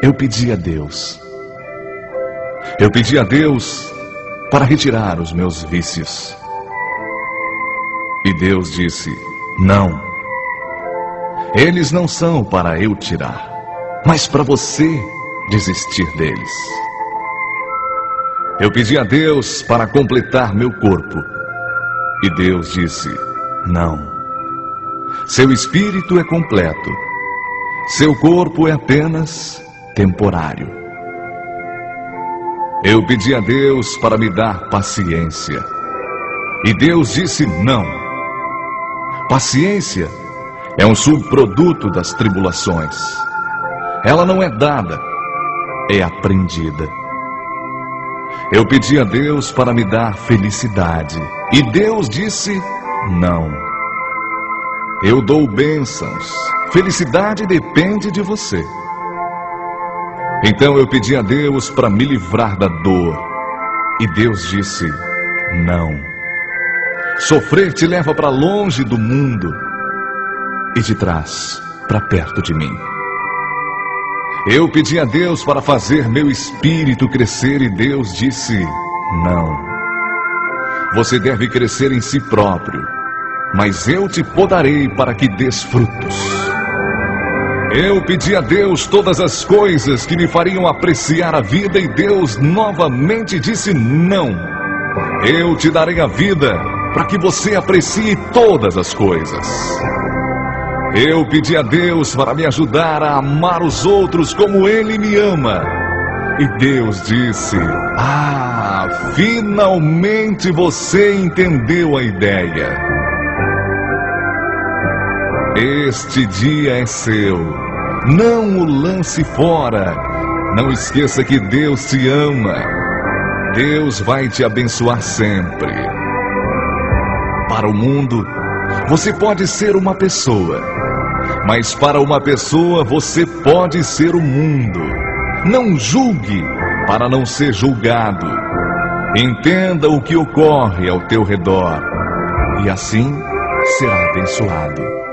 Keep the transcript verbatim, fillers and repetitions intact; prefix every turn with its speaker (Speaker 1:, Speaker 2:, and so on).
Speaker 1: eu pedi a Deus. Eu pedi a Deus para retirar os meus vícios. E Deus disse: não. Eles não são para eu tirar, mas para você desistir deles. Eu pedi a Deus para completar meu corpo. E Deus disse: não. Seu espírito é completo. Seu corpo é apenas temporário. Eu pedi a Deus para me dar paciência. E Deus disse: não. Paciência é um subproduto das tribulações. Ela não é dada, é aprendida. Eu pedi a Deus para me dar felicidade. E Deus disse: não. Eu dou bênçãos. Felicidade depende de você. Então eu pedi a Deus para me livrar da dor. E Deus disse: não. Sofrer te leva para longe do mundo e te traz para perto de mim. Eu pedi a Deus para fazer meu espírito crescer. E Deus disse: não. Você deve crescer em si próprio, mas eu te podarei para que dês frutos. Eu pedi a Deus todas as coisas que me fariam apreciar a vida. E Deus novamente disse: não. Eu te darei a vida para que você aprecie todas as coisas. Eu pedi a Deus para me ajudar a amar os outros como Ele me ama. E Deus disse: ah, finalmente você entendeu a ideia. Este dia é seu. Não o lance fora. Não esqueça que Deus te ama. Deus vai te abençoar sempre. Para o mundo, você pode ser uma pessoa, mas para uma pessoa você pode ser o mundo. Não julgue para não ser julgado. Entenda o que ocorre ao teu redor, e assim será abençoado.